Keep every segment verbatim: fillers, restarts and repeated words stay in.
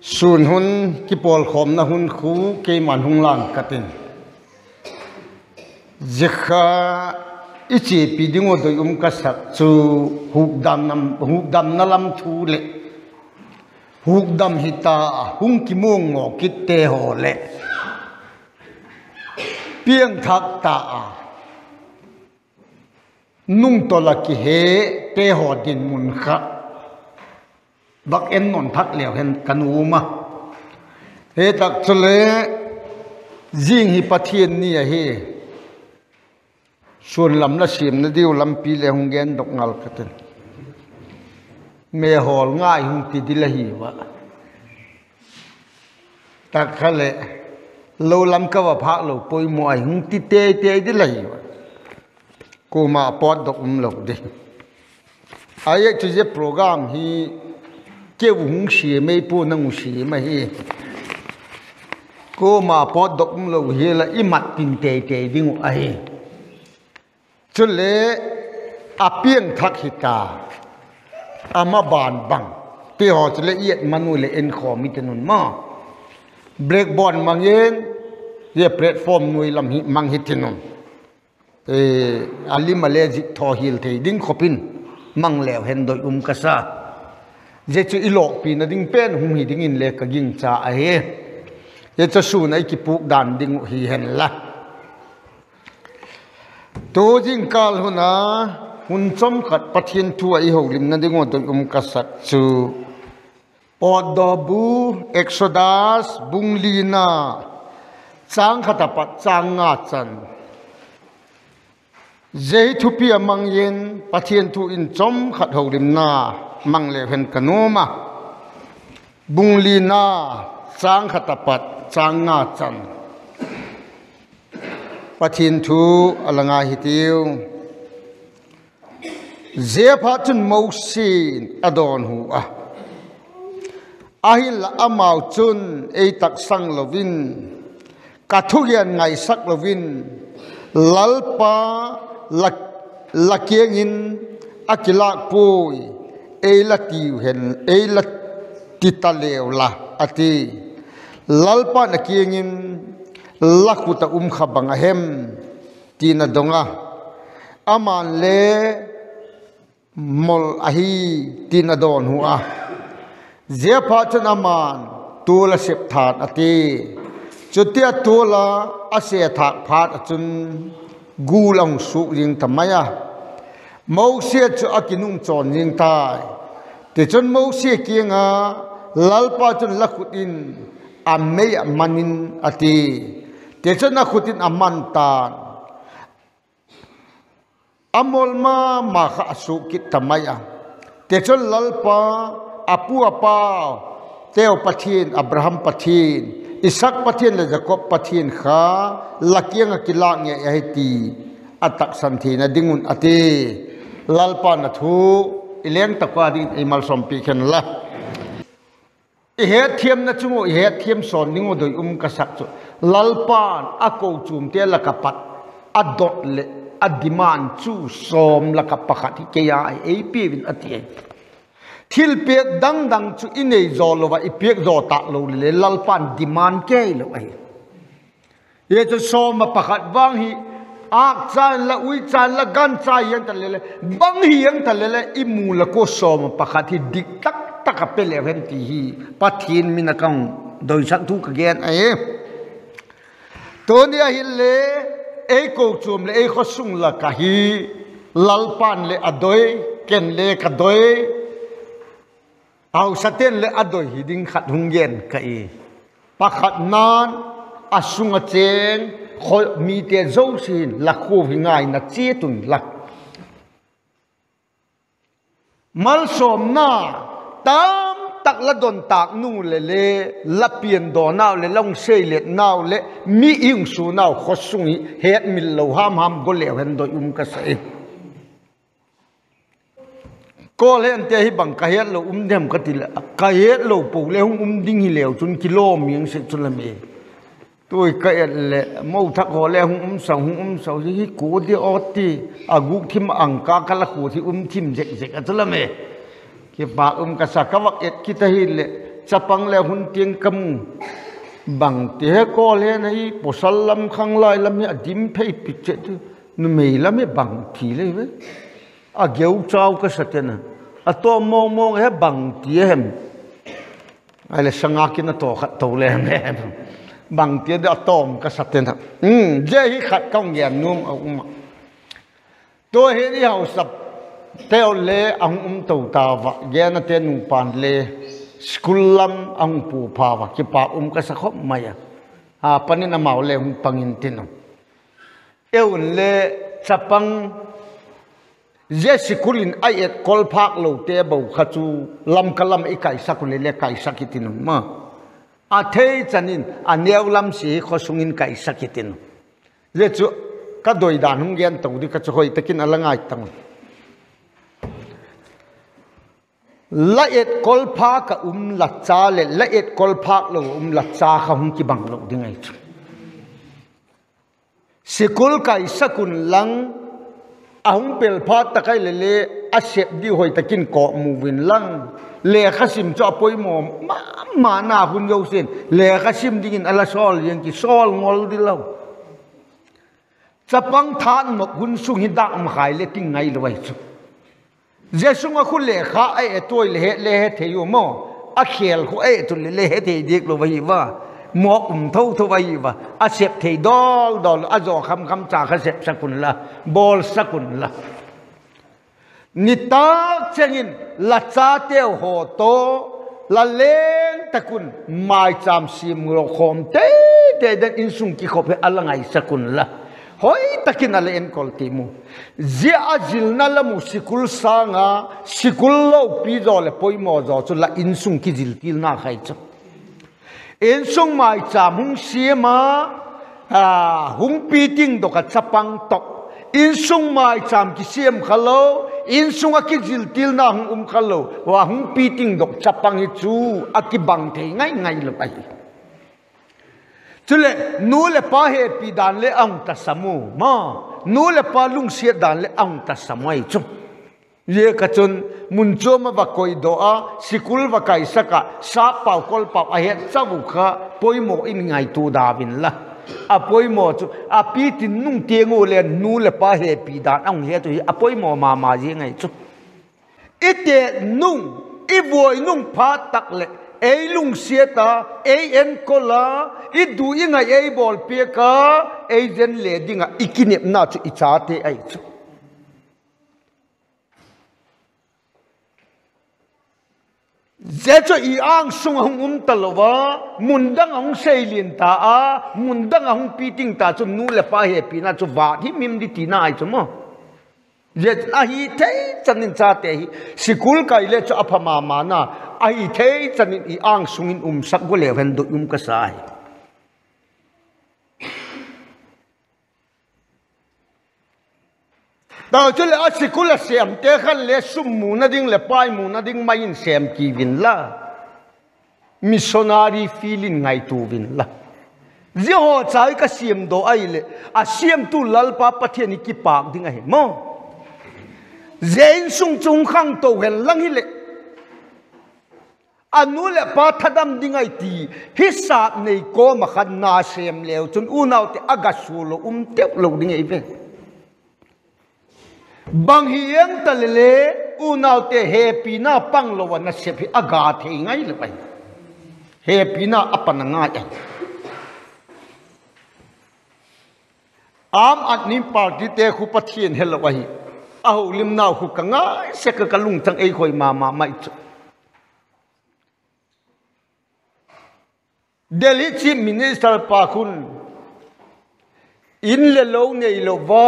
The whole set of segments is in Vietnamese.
Sun hun ki pol khom na hun khu ke man hung lang katin zikha ichi pidingo doi um kasak chu hukdam nam hukdam nalam thu le hukdam hita hung ki mong ngo kitte ho le piang thak ta nung tola ki he te ho din mun kha bak en non thak leo hen kanuma he tak chule jing hi pathian ni a he suan lam la sim na diu lam pi le hung gen dok ngal katen me hol ngai hung ti di la hi wa tak khale lo lam ka wa phak lo poi mo ai hung ti te te di la hi wa ko ma pot dok um lo de ai chu je program hi kêu hung xì mấy po năng xì mà hi cô mà pot độc lâu hi là im mặt tin tệ tệ đi ngủ ai cho lẽ à pieng thắc hita à mà bàn bằng thì họ cho lẽ yết manu lẽ en khó mi tên nôn mà break bond mang yên ye platform nuôi làm hi mang hit tên nôn ê ali malaysia thò hil thì đinh khopin mang lèo hen đôi um kasa je chu ilok pi na ding pen hum hi ding in le ka ging cha a he ye cha su nai ki puk dan ding hi hen la to jing kal huna hun chom khat pathian thu ai ho lim na ding on um ka sat chu podobu exodus bunglina chang khata pat chang nga chan je thu pi amang yen pathian thu in chom khat ho lim na mang le hen kanoma bunglina chang khatapat chang nga chan pathin thu alanga hitiu zepa chun mausin adon hu a ahil amau chun ei tak sang lovin kathugian ngai sak lovin lalpa lak lakiengin akilak pui ei la tiu hen ei la titaleu la ati lalpa na kiengin lakuta um khabanga hem tina donga aman le mol ahi tina don huwa zepa chan aman tula sep that ati chutia tula ase thak phat achun gulang su ring tamaya mâu xe cho akinung chọn riêng tai để chọn mâu xe kia nga lalpa chọn lakutin amei manin ati để chọn lakutin aman tan amol ma ma kha su kit tamaya để chọn lalpa apu apa teo pathin abraham pathin isak pathin le jacob pathin kha lakiang akila nge ahiti atak santhi na dingun ati lalpa na thu ileng takwa din imal sompi khen la i he thiam na chungo i he thiam son ningo doi um ka sak chu lalpan a ko chum te la ka pat a dot le a demand chu som la ka pakhat ke ya ai pi win ati thil pek dang dang chu inei zo lo wa i pek zo ta lo le lalpan demand ke lo ai ye chu som ma pakhat wang hi ak chan la ui chan la gan cha yang ta le bang hi yang ta le imu la ko som pakhat hi dik tak tak pe le ven ti hi pathin min akang doi sak thu ka gen ai to nia hi le e ko chum le e kho sung la ka hi lalpan le adoi ken le ka doi au saten le adoi hi ding khat hung gen ka i pakhat nan asung a cheng khoi mi te zo sin la khu hi ngai na che tun lak mal som na tam tak la don tak nu le le la pian do naw le long sei le naw le mi ing su naw kho sung hi het mil lo ham ham go le hen do um ka sai ko len te hi bang ka het lo um dem ka ti ka het lo pu le hum um ding hi lew chun kilo miếng se chun la me tôi cái lệ mâu thắc họ lệ hung um sầu hung um sầu gì cố đi oti à gục thím ăn cá cá là cố thì um thím dệt dệt ở chỗ là mẹ cái bà um cái sao các vật et kita hi lệ chapang le hun tiang kam bang te ko le nei posal lam khang lai lam ya dim phei piche tu nu mei lam e bang thi le ve a geu chau ka satena a to mo mo he bang ti hem ai le sanga kin a to khat to le hem bang ti da tom ka satena um je hi khat kong yan num a um to he ni hau sap teo le ang um to ta wa ge na te nu pan le school lam ang pu pa wa ki pa um ka sa khop maya ha panin amau le hung pangin tin eun le chapang je sikulin ai et kol phak lo te bo khachu lam kalam i kai sakule le kai sakitin ma a thei chanin a neu lam si kho sungin kai sakitin je chu ka doi dan hung gen to di ka chu hoi takin alangai tang la et kol phak ka um la cha le la et kol phak lo um la cha kha hung ki bang lo dingai chu sikul kai sakun lang ahung pel phat takai le le asep di hoi takin ko muvin lang le khasim cho poi mo ma ma na hun yo sin le khasim dingin ala sol yang ki sol ngol di lo chapang than mo hun sung hi dak ma khai le ting ngai loi chu je sung a khul le kha ai etoi le he le he the yu mo a khel khu ai tu le le he the dik lo vai wa mo um thâu thâu vai wa a sep thei dol dol a zo kham kham cha kha sep sakun la bol sakun la ni ta chengin la cha teo ho to la leng takun mai cham sim ro khom te te den in sung ki khop he alangai sakun la hoi takin ale en kol timu zia azil na la mu sikul sanga sikul lo pi zo le poi mo zo chu la in sung ki jil til na khai chu in sung mai cham hung siama ha hung pi ting do ka chapang tok in sung mai cham ki siam khalo in sung a ki jil til na hung um khalo wa hung pi ting dok chapang hi chu a ki bang thei ngai ngai lo ai chule nu le pa he pi dan le ang ta samu ma nu le pa lung sia dan le ang ta samai chu ye ka chun mun cho ma ba koi do a sikul wa kai saka sa pau kol pau a he chawu kha poimo in ngai tu da bin la a poimo chu a pi tin nung te ngo le nu le pa he pi dan ang he tu a poimo ma ma ji ngai chu ite nung i voi nung pha tak le ei lung sieta ei en kola i du inga ei bol pe ka ei zen le dinga ikinep na chu i cha te ai chu zecho i ang sung hung um talwa mundang hung seilin ta a mundang hung piting ta chu nu le pa he pi na chu wa hi mim di ti na ai chu mo zet a hi thei chanin cha te hi sikul kai le chu aphama ma na ai thei chanin i ang sungin um sak go le ven do um ka sai tao chu le a sikul a sem te khan le sum mu na ding le pai mu na ding mai in sem ki vin la missionary feeling ngai tu vin la je ho chai ka siam do ai le a siam tu lal pa pathian ki pak ding a he mo zain sung chung khang to hen lang hi le anu le pa thadam dingai ti hi sa nei ko ma khan na sem leo chun u nau te aga su lo um te lo ding ai ve bang hiang ta le le u nau te happy na pang lo wa na se phi aga the ngai le pai happy na apana nga ya am adnim party te khu pathian hel wa hi aho lim nau khu ka nga se ka kalung chang ei khoi ma ma mai chu Delhi Chief Minister pa khun in le lo nei lo wa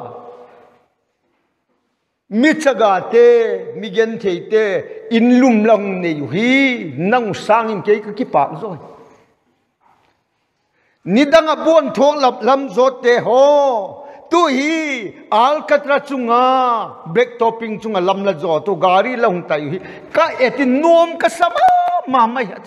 mi chaga te mi gen thei te in lum lang nei hi nang sang in ke ka ki pa zo ni danga bon thok lap lam zo te ho tu hi alcatra chunga back topping chunga lam la zo to gari long tai hi ka etin nom ka sama ma mai ha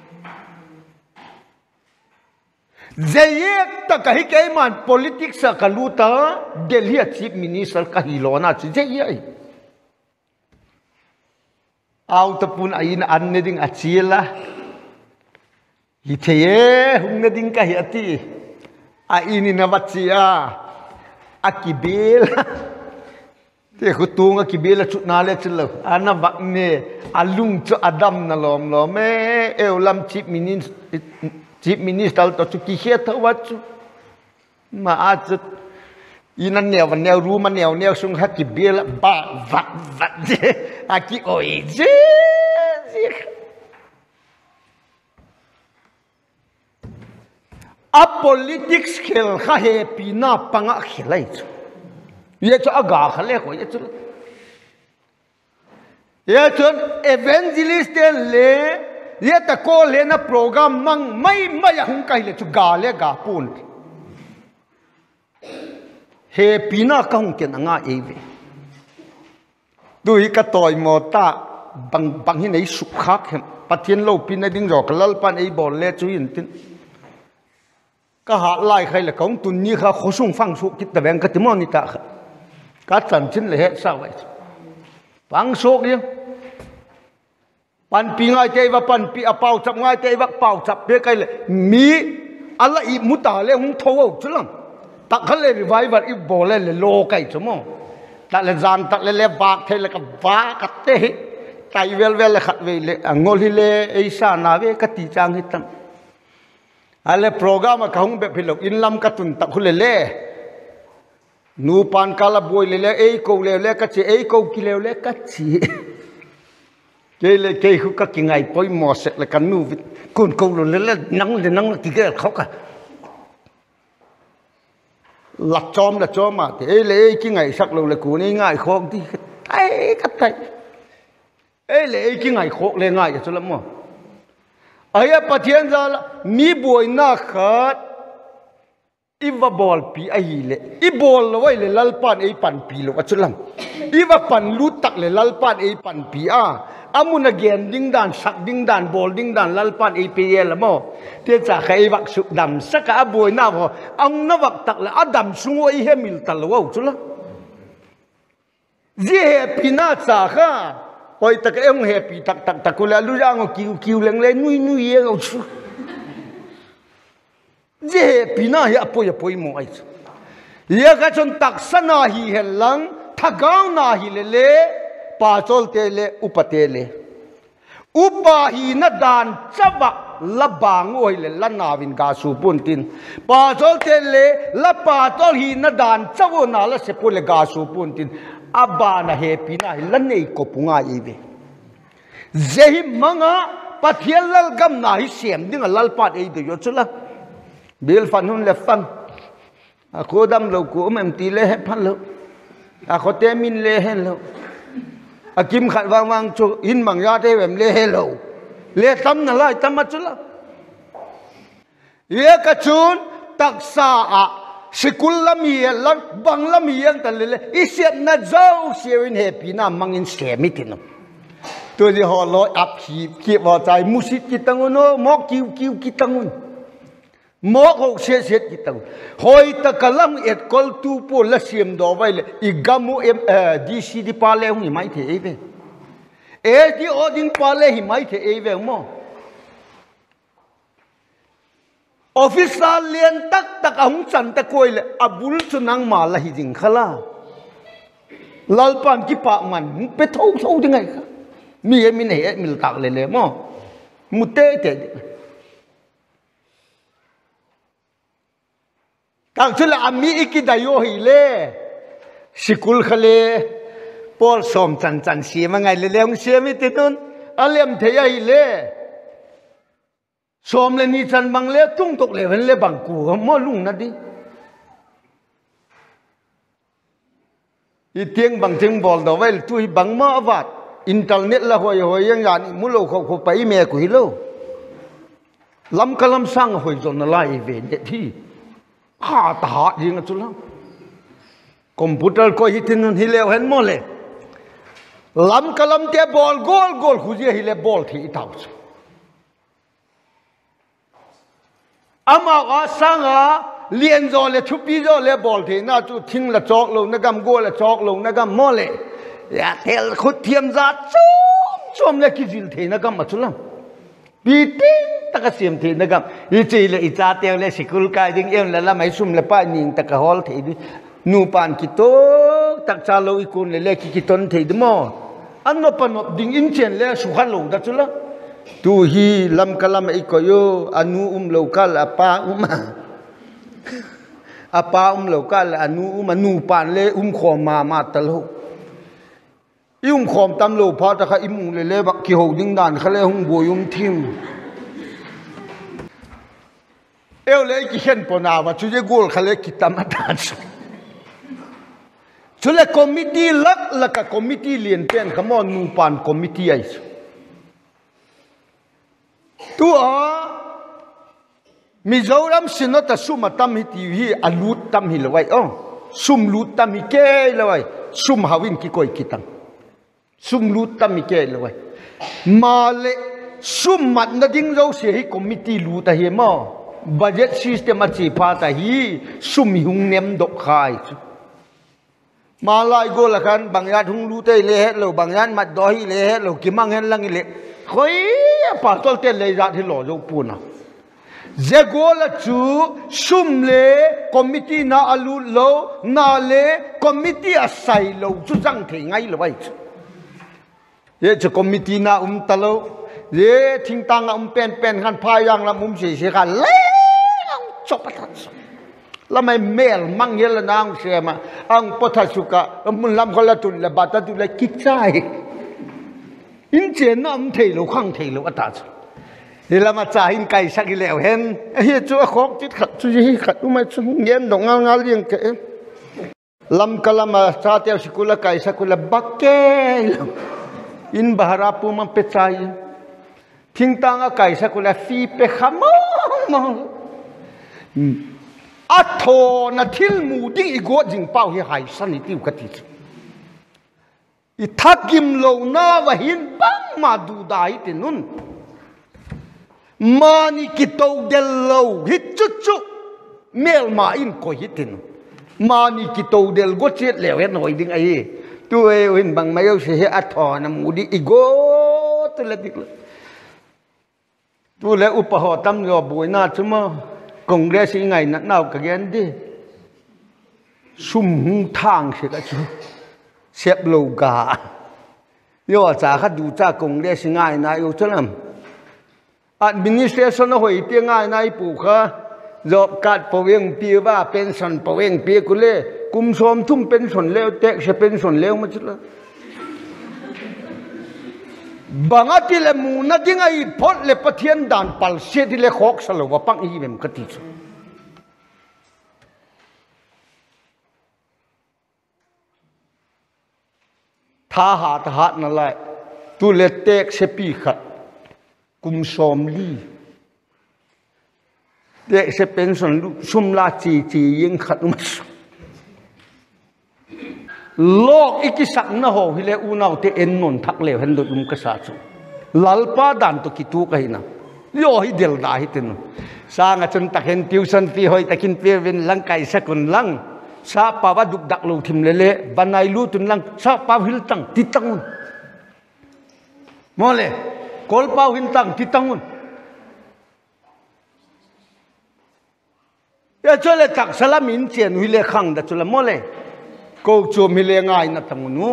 zayek ta kahi ke man politics sa kaluta Delhi Chief Minister kahilona chi zayai ao tập pun ai na an neding achila hi theye hung neding ka hiati a ini na vachia akibel te khutunga kibela chutna le chilo ana vakne alung cho adam na lom lom e eulam chief minister chief minister to chu ki he thawat ma at inan neo van neo ru man neo neo sung ha kibela ba vat vat aki oi je a politics khel kha he pina panga khelai chu ye chu aga khale ko ye chu ye chu evangelist le ye ta ko le na program mang mai mai hung kai le chu ga le ga pun he pina ka hung ken anga eve dui ka toy mo ta bang bang hi nei su khak hem pathian lo pin ding ro kalal pan ei bol le chu in tin ka ha lai khai le kong tun ni kha khosung phang su kit ta bang ka timon ni ta ka chan chin le he sa wai phang sok ye pan pi ngai te wa pan pi a pau chap ngai te wa pau chap pe kai le mi ala i muta le hung tho chu lang ta khale revival i bol le lo kai chu mo ta le zan ta le le bak the le ka ba ka te tai vel vel le khat ve le angol hi le ei sa na ve ka ti chang hi tam ale program ka hung be philok in lam ka tun ta khule le nu pan kala boy le le ei ko le le ka che ei ko ki le le ka chi ke le ke khu ka ki ngai poi mo se le kan nu kun ko le le nang le nang ti ke khok ka lak chom la chom ma te ei le ei ki ngai sak lo le ku ni ngai khok ti tai ka tai ei le ei ki ngai khok le ngai chu la mo aya pathian za mi boy na khat iwa bol pi ai le i bol lo wai le lalpan ei pan pi lo achulam iwa pan lu tak le lalpan ei pan pi a amuna gen ding dan sak ding dan bol ding dan lalpan ei pi le mo te cha khai wak su dam saka boy na ho ang na wak tak le adam sungo i he mil tal wo chula je pi na cha kha oi tak em happy tak tak tak kula lu yang kiu kiu leng le nui nui ye ngau chu je pina hi apoi apoi mo ai ye ka chon tak sana hi helang thagau na hi le le pa chol te le upate le upa hi na dan chawa labang oi le lanawin ga su pun tin pa chol te le la pa tol hi na dan chawo na la se pole ga su pun tin abana happy na lan nei ko punga ibe zehi manga pathian lal gam na hi sem ding lal pat ei de yo chula bil fan hun le fan a ko dam lo ko mem ti le he phan lo a ko te min le he lo a kim khat wang wang chu in mang ya te wem le he lo le tam na lai tam ma chula ye ka chun taksa a sikul lami lang bang lami yang tan le isiat na zau sirin happy na mangin semitin to di ho lo ap hi ki wa chai musit ki tangono mo kiu kiu ki tangun mo ho se se ki tang hoi ta kalam et kol tu po la sim do vai le igamu em dc di pa le hu mai the eve e di oding pa le hi mai the eve mo officer lien tak tak ahung chan ta koi le abul chunang ma la hi jing khala lalpan ki pa man pe thau thau ding ai mi e mi ne mil tak le le mo mu te te tak chula ami ikidayo hi le sikul khale pol som chan chan si ma ngai le leong si mi ti tun alem the ya hi le som le ni chan bang le tung tok le wen le bang ku mo lung na di i tieng bang tieng bol do wel tu hi bang ma wat internet la hoi hoi yang yan mu lo kho kho pai me ku hi lo lam kalam sang hoi zon na lai ve de thi ha ta jing chu la computer ko hi tin hi le hen mo le lam kalam te bol gol gol khu je hi le bol thi tau ama wa sanga lien zo le thupi zo le bol thi na chu thing la chok lo na gam go la chok lo na gam mo le ya tel khut thiam za chu chom le ki jil the na kam achulam pi ting taka siam the na kam i chi le i cha teo le sikul kai ding em la la mai sum le pa ning taka hol the di nu pan ki to tak cha lo i kun le le ki ki ton the di mo an no panop ding in chen le su khan lo da chula tu hi lam kalam i ko yo anu um lo kal apa um apa um lo kal anu um anu pan le um khom ma ma ta lo i um khom tam lo pha ta kha i mu le le bak ki ho ding dan kha le hung bo yum thim eu le ki hen pona wa chu je gol kha le ki tam atan chu le committee lak la ka committee lien pen khamon nu pan committee ai tu a Mizoram sinota suma tam hi ti hi alut tam hi lawai oh sum lut tam hi ke lawai sum hawin ki koi kitang sum lut tam hi ke lawai male sum mat na ding zo se hi committee lu ta hi mo budget system a chi pha ta hi sum hung nem dok khai malai go la kan bangyat hung lu te le het lo bangyat mat do hi le het lo kimang hen lang le khoi pa tol te le ja thi lo zo puna Zegola chu sumle committee na alu lo na le committee asai lo chu jang the ngai lo wai ye chu committee na um talo ye thing tang um pen pen khan pha yang lam um se se khan le chop pat la mai mel mang ye la nang se ma ang pothasuka mun lam khala tun la bata tu la kichai in chen na um thei lo khang thei lo ata thì là mà trả hình cày sắc lẹo hen hiện chỗ khó chết khát chú gì khát u mai chú nghiến đồng ngal ngal liền kệ lam kala mà cha theo sikula cày sakula bakke in bahara pu mang pechai thing tanga cày sakula phi pe khamong atho na thil mu ding igo jing pau hi hai san itiu kati i thakim lo na wa hin bang ma du dai tinun mani kito del lo hit chu chu mel ma in ko hitin mani kito del go chet lew hen hoi ding ai tu e win bang mayo se he atho na mudi igo tu le dik tu le upaho tam yo buina chuma congress ngai na naw ka gen di sum hung thang se ka chu sep lo ga yo cha kha du cha congress ngai na yo chalam administration nó hồi tiếng ai nay phụ khá job card poweng pi ba pension poweng pi kule kum som thum pension leo tek se pension leo ma chula bangati le mu na ding ai phot le pathian dan pal se di le khok salo wa pang hi mem kati chu tha ha ta hat na lai tu le tek se pi khat kum som li de se pension sum la chi chi yin khat ma lok ikisak na ho hile unaw te en non thak le hen do um ka sa chu lalpa dan to kitu ka hina yo hi del da hi tin sa nga chun tak hen tuition fee hoi takin pe win lang kai sakun lang sa pa wa duk dak lo thim le le banai lu tun lang sa pa hil tang ti tang mole kol pau hin tang ti tangun ya chole tak salamin chen hui le khang da chula mole Kochuam hi le ngai na tangunu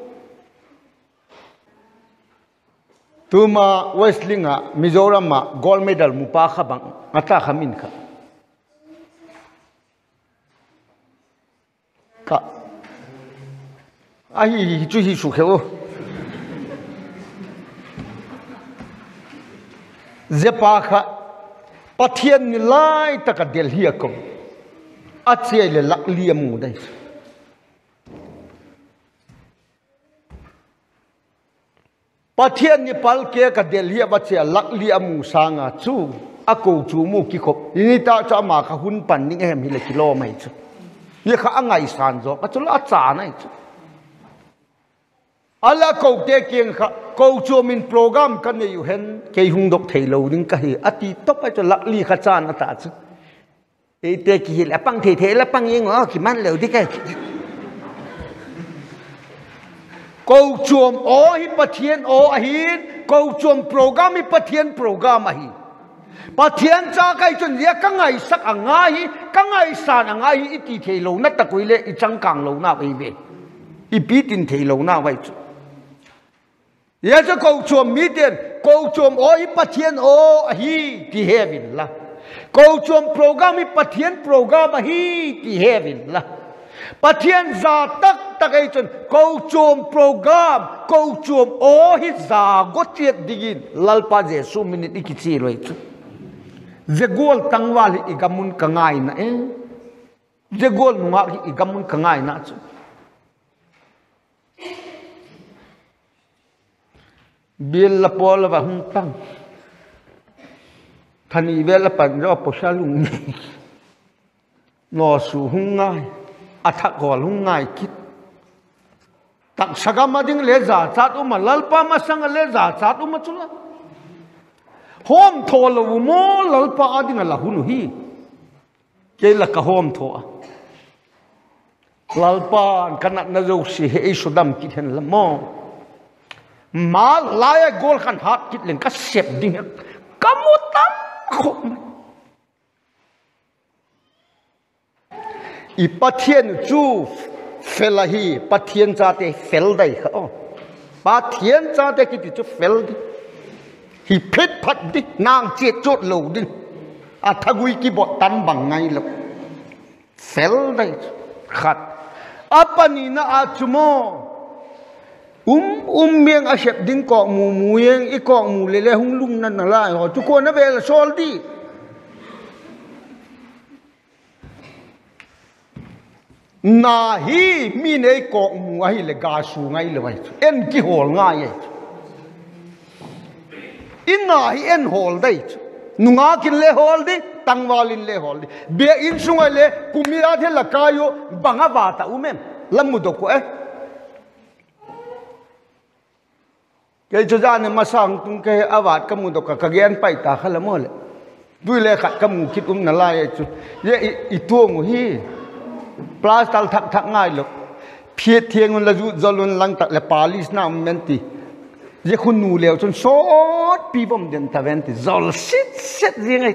tuma wrestlinga Mizoram ma gold medal mu pa kha bang ata khamin kha ka ai chu hi su kheo zepa kha pathian ni lai taka delhi ko achie le lakli amu dai pathian ni palke ka delhi ba che lakli amu sanga chu ako chu mu ki khop ni ta cha ma kha hun pan ni em hi le kilo mai chu ni kha angai san zo ka chu la cha nai chu ala ko te kieng kha Kochuam in program kan ne yu hen ke hung dok thailo ning ka hi ati top pa cho lakli kha chan ata chu e te ki la pang the the la pang yeng o ki man leu ti ka Kochuam o hi pathian o ahin Kochuam program hi pathian program ahi pathian cha kai chun ya ka ngai sak anga hi ka ngai san anga hi iti thelo na takuile i changkang lo na bai be i pitin thelo na bai chu ya cha Kochuam mi ten Kochuam o hi pathian o ahi ti heaven la Kochuam program hi pathian program ahi ti heaven la pathian za tak tak ai chun Kochuam program Kochuam o hi za gotiet digin lalpa jesu minute ikichi roi chu zegol tangwal hi igamun kangai na e zegol nunga hi igamun kangai na chu bil la pol wa hung tang thani vel la pan ro po salung no su hung ngai athak gol hung ngai kit tak sagama ding le za chat uma lalpa ma sang le za chat uma chula hom tho lo mo lalpa ading la hunu hi ke la ka hom tho lalpa kanat na zo si he sudam kit hen la mo mal laia gol khan hat kit len ka sep ding kamutam khom i pathian chu felahi pathian cha te fel dai kha pathian cha te ki chu fel di hi phet phat di nang che chot lo din a thagui ki bot tan bang ngai lo fel dai khat apani na a chumo um um mieng a sep ding ko mu mu yeng i ko mu le le hung lung nan na la ho chu ko na vel sol di na hi mi nei ko mu a hi le ga su ngai le wai en ki hol nga ye in na hi en hol dai nunga kin le hol di tangwalin le hol di be in sunga le kumira the la kayo banga ba ta umem lamu do ko eh ke chuja ne masang tung ke awat kamu do ka kagen pai ta khala mo le dui le khat kamu kit um na la ye chu ye i tu mu hi plastal thak thak ngai lo phiet thieng un la ju zolun lang tak le palis na menti ye khun nu leo chun sot pi bom den taventi zol sit set ringai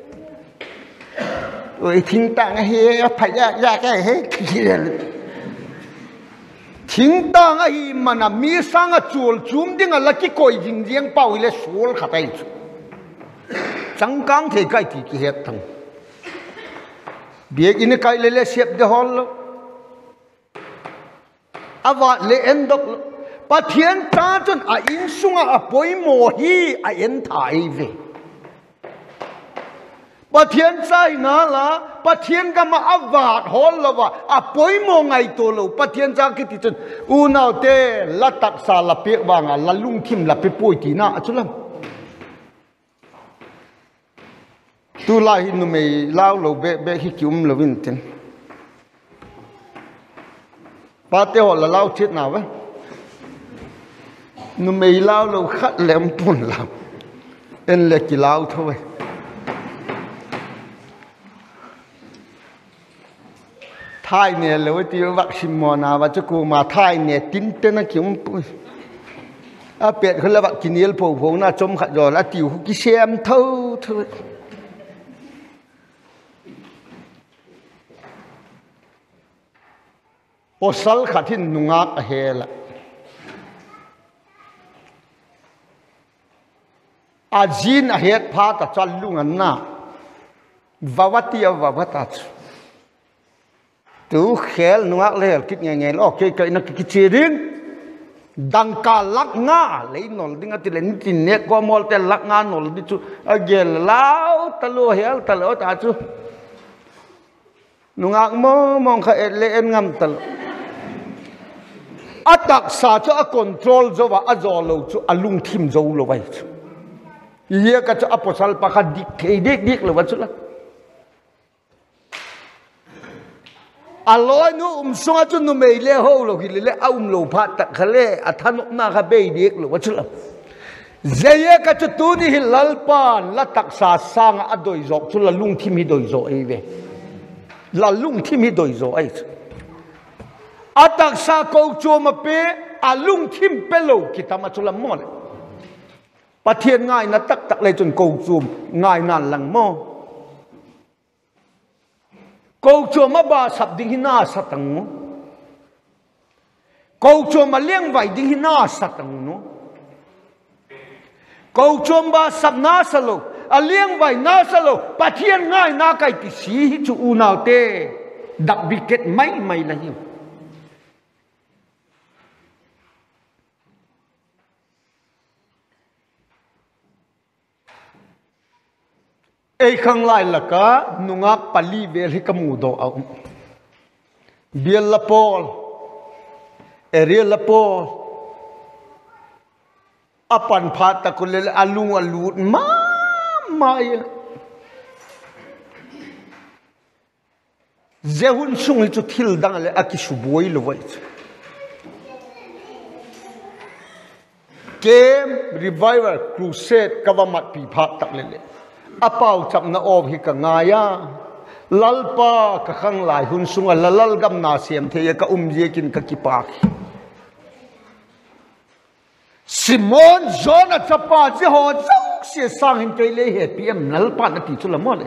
oi thing tang he phai ya ya ka he khil thing tang a hi mana mi sang a chul chum ding a laki koi jing jing pau le sul khatai chang kang the kai ti ki het thang biek in kai le le sep de hol awa le endok pathian ta chun a in sunga a poi mo hi a en thai ve pathian sai na la pathian ka ma awat hol lawa a poi mo ngai to lo pathian cha ki ti chun u nau te la tak sa la pek wanga la lung thim la pe poi ti na chulam tu la hi nu mei lao lo be be hi kium lo win tin pa te ho la lao chit na wa nu mei lao lo khat lem pun lam en le ki lao thôi thai ne lo ti vak sim mo na wa chu ku ma thai ne tin te na kium pu a pet khol la vak kinil pho pho na chom khat jo la tiu ki sem thâu thôi osal khatin nungak a hela ajin a het pha ta chal lungan na vawati vawata tu khel nungak le kit nge nge lo ke ke na ki chirin dang ka lak nga le nol dinga ti len tin ne ko mol te lak nga nol di chu agel lao talo hel talo ta chu nungak mo mong kha et le en ngam tal atak sa cho a control zo wa a zo lo chu alung thim zo lo wai chu ye ka cho aposal pa kha dik thei dik dik lo wa chu la aloi nu um sunga chu nu mei le ho lo ki le a um lo pha ta khale a than na kha be dik lo wa chu la zeye ka chu tu ni hilal pan la tak sa sang a doi zo chu la lung thim hi doi zo e ve la lung thim hi doi zo ai atak sa Kochuam pe alung thim pelo kita machulam mo le pathian ngai na tak tak le chun Kochuam ngai nan lang mo Kochuam ma ba sap ding hina satang mo Kochuam ma liang vai ding hina satang no Kochuam ba sap na salo a liang vai na salo pathian ngai na kai ti si hi chu u naw te dak wicket mai mai la hi ei khang lai la ka nunga pali vel hi kamu do au biel la pol eriel la pol apan phat ta kulel alung alut ma mai zehun sung chu thil dang le akisuboi lo wai game revival crusade kavamat pi phat tak le le apau chap na ob hi ka ngaya lalpa ka khang lai hun sunga lalal gam na siam the ka umje kin ka kipak Simon John chapa ji ho chang se sang hin ke le he pm lalpa na ti chula mo le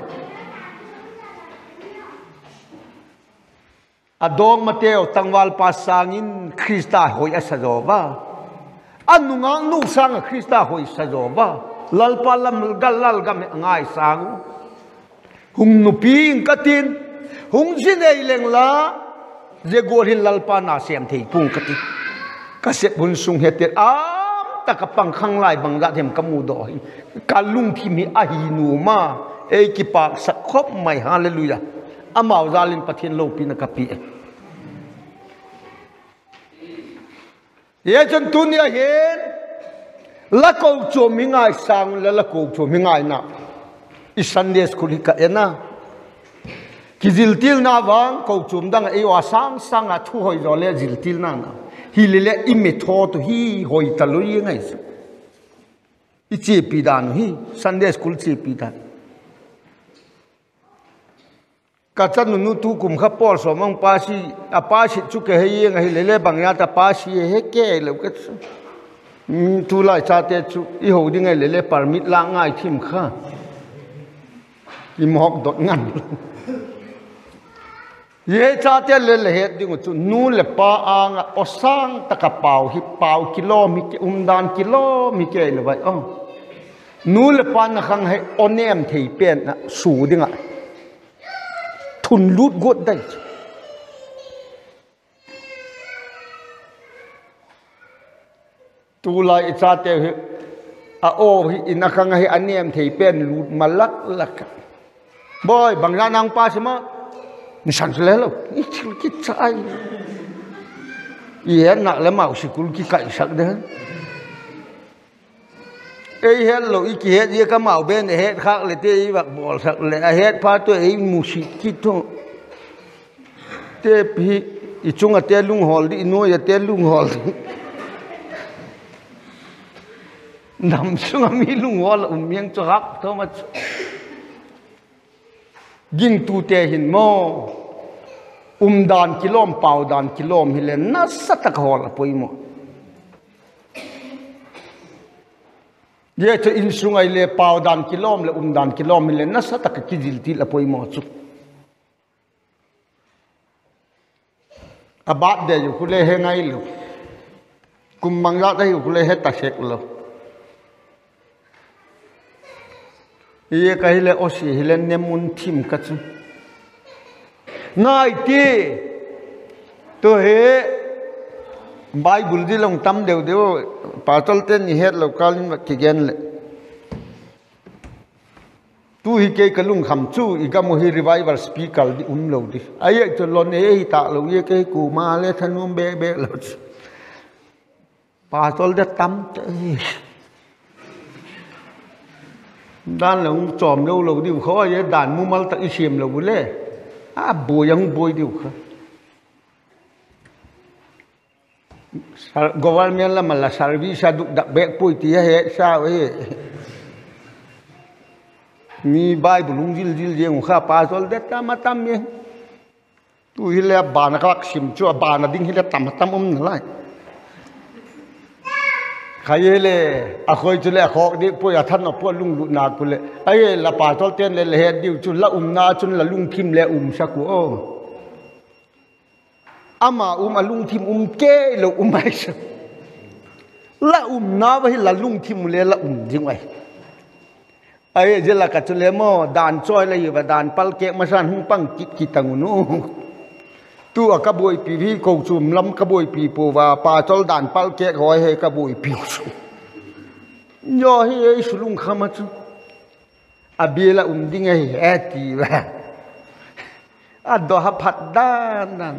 adong mateo tangwal pasangin Krista hoi asajova anunga nu sang Krista hoi sajova lalpa lam galal gam ngai sang hung nupi katin hung jinei leng la je gorin lalpa na siam thei pung kati kaset bun sung hetet am takapang khang lai bangga them kamu do kalung thimi a hi nu ma e ki pak sak khop mai hallelujah amau zalin pathin lo pin kapi ye chan tunia hen la Kochuam mi ngai sang la la Kochuam mi ngai na i Sunday school hi ka ena ki ziltil na wang Kochuam dang e wa sang sang a thu hoi zo le ziltil na na hi le le i me tho to hi hoi ta lo yi ngai i che pi dan hi Sunday school che pi dan ka chan nu tu kum kha pol so mang pa si a pa si chu ke he yi ngai le le bang ya ta pa si he ke le ka tu lai cha te chu i ho ding ai le le permit la ngai thim kha i mok dot ngan ye cha te le le het ding chu nu le pa ang o sang ta ka pau hi pau kilo mi ke um dan kilo mi ke le vai ong nu le pa na khang hai onem thei pen na su ding a thun lut got dai tu lai cha te a o hi inakhang hi anem thei pen lut malak lak boy bangla nang pa sima ni san le lo i chil ki chai ye na le mau sikul ki kai sak de ei het lo i ki het ye ka mau ben het khak le te i bak bol sak le a het pa to ei musik ki to te pi i chunga te lung hol di no ya te lung hol nằm xuống mi lung hoa là um miếng cho hấp thôi mà gin tu te hin mo um dan kilom pau dan kilom hi le na satak hol apoi mo ye to in sungai le pau dan kilom le um dan kilom hi le na satak ki jil til apoi mo chu abat de yu khule he ngai lu kum mangla dai yu khule he ta sek lo ye kahile osi hilen nemun thim kachu ngai ti to he bible di long tam deu deu patol ten ni het lo kalin ki gen le tu hi ke kalung kham chu i ga mo hi revival speaker di um lo di ai to lon e ta lo ye ke ku ma le thanum be be lo patol de tam đan là ông chòm lâu lâu điều khó vậy đàn mua mal tắc xiêm lâu lệ à bồi yang bồi điều khó government là mà là service đục đặc biệt bồi tí hết sao ấy mi bài bù lung dil dil riêng khá pa rồi đấy ta mà tam mi tu hi là bà nó các xiêm cho bà nó đinh hi là tam tam om lại khai le a khoi chu le khok di po ya than no po lung lu na ku le ai la pa tol ten le le he diu chu la um na chun la lung thim le um sa ku o ama um a lung thim um ke lo um mai sa la um na ba hi la lung thim le la um jing wai ai je la ka chu le mo dan choi le yu ba dan pal ke ma san hung pang kit ki tang nu tu a ka boi pi vi ko chum lam ka boi pi po wa pa chol dan pal ke hoi he ka boi pi su nyo hi ei sulung khama chu a biela um ding ai e ti wa a do ha phat dan nan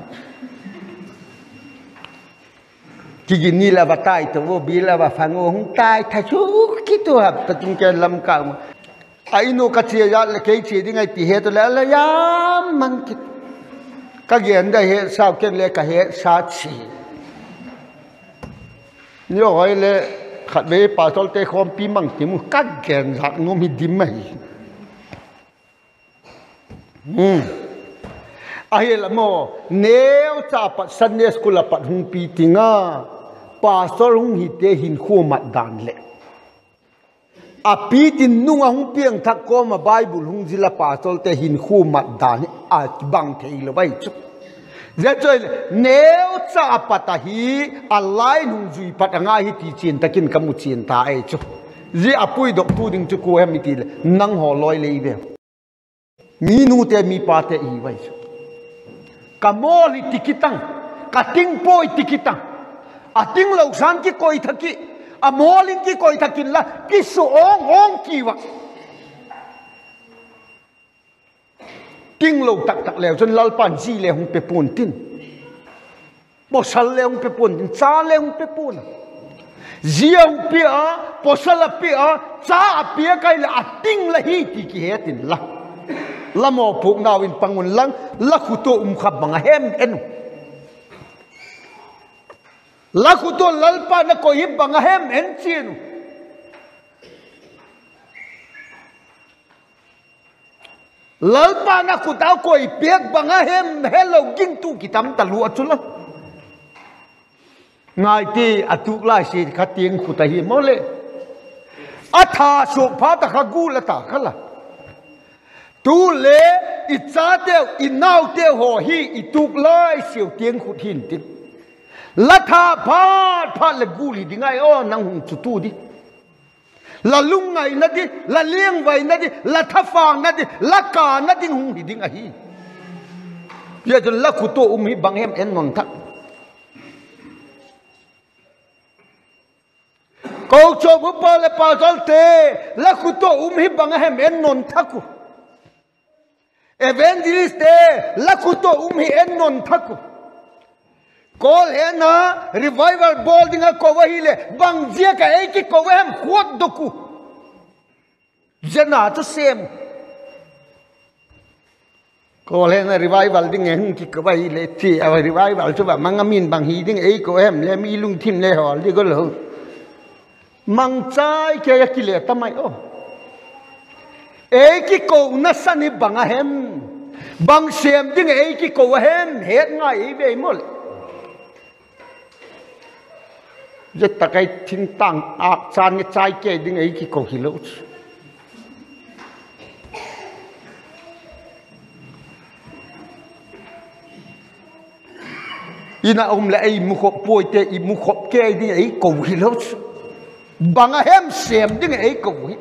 ki gi ni la ba tai to wo bi la ba phang o hung tai tha chu ki tu hab ta chung ke lam ka ai no ka che ya le ke che ding ai ti he to la la ya mang ki các hiện đây hệ sao cái lệ cả hệ sát chỉ nhớ hỏi lệ khát bế bà cho tê khom pi mang tiếng các hiện dạng nó mi dim mày ừm ai là mò nếu cha bắt sanh nhớ school bắt hung pi tiếng à bà cho hung hít tê hin khu mặt đàn lệ à pi tin nung à hung piang thắc có mà Bible hung gì là bà cho tê hin khu mặt đàn à bằng thế là vậy chứ giờ chơi nếu cha bắt hi alai nung duy bắt ngay hi ti chen takin kamu chen ta ai chứ gì apui dok tu ding chu ko em mi ti nang ho loi lei ve mi nu te mi pa te i vai chứ kamoli tikitang kating poi tikitang ating lo san ki koi thaki amolin ki koi thakin la ki su ong ong ki wa ting lo tak tak leo chon lal pan ji le hung pe pun tin bo sal le hung pe pun tin cha le hung pe pun ziang pe a bo sal pe a cha pe kai la ating la hi ti ki he tin la la mo phuk naw in pangun lang la khu to um khap bang hem en la khu to lal pa na ko hi bang hem en chin lalpa na kutao koi piak banga hem hello ging tu kitam talu achula ngai ti atuk lai si khating khutahi mole atha so pha ta khagu la ta khala tu le icha teu inau teu ho hi ituk lai siu tieng khut hin tin la tha pha pha le guli dingai o nang hung chu tu di la lung ngai na di la liang vai na di la tha fang na di la ka na ding hung hi ding a hi ya jun la khu to um hi bang hem en non thak ko cho bu pa le pa jol te la khu to um hi bang hem en non thaku evangelist te la khu to um hi en non thaku Kawlhen na revival building a ko hi le bang jia ka ei ki ko hem khot doku jana to sem Kawlhen na revival ding en ki ko hi le ti a revival chu ba mangamin bang hi ding ei ko hem le mi lung thim le hol di go lo mang chai ke ya ki le tamai o ei ki ko na sani bang a hem bang sem ding ei ki ko hem het ngai be mol rất ta cái thiên tàng ác san cái trái cây đừng ấy cái cầu hi lâu ina ông lại mu khop bôi te mu khop cây đừng ấy cầu hi lâu bằng hem xem đừng ấy cầu hi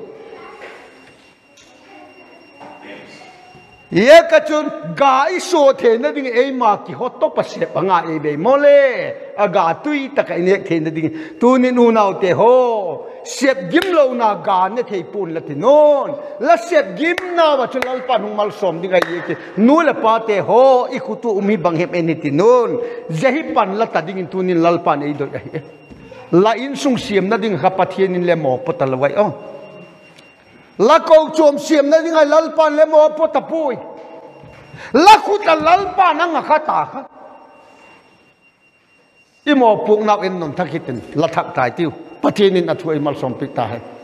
ye ka chun gai so the na ding ei ma ki hot to pa se panga e be mole aga tui ta kai ne the na ding tu ni nu nau te ho sep gim lo na ga ne thei pun la ti non la sep gim na wa chun al pa nung mal som ding ai ke nu la pa te ho i khu tu umi bang hep eni ti non jahi pan la ta ding tu ni lal pan ei do ai la in sung siam na ding ha pathian in le mo potal wai o la Kochuam siam na dingai lalpan le mo po tapui la khuta lalpan ang khata kha i mo puk nak en non thakitin la thak tai tiu pathianin athuai mal som pik ta hai